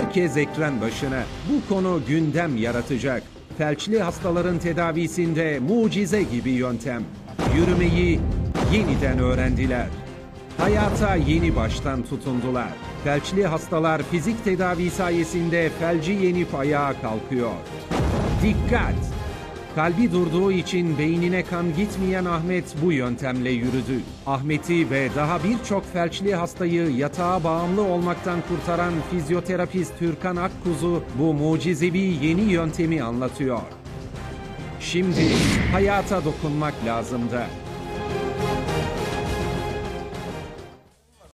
Herkes ekran başına. Bu konu gündem yaratacak. Felçli hastaların tedavisinde mucize gibi yöntem. Yürümeyi yeniden öğrendiler. Hayata yeni baştan tutundular. Felçli hastalar fizik tedavi sayesinde felci yenip ayağa kalkıyor. Dikkat! Kalbi durduğu için beynine kan gitmeyen Ahmet bu yöntemle yürüdü. Ahmet'i ve daha birçok felçli hastayı yatağa bağımlı olmaktan kurtaran fizyoterapist Türkan Akkuzu bu mucizevi yeni yöntemi anlatıyor. Şimdi hayata dokunmak lazımdı.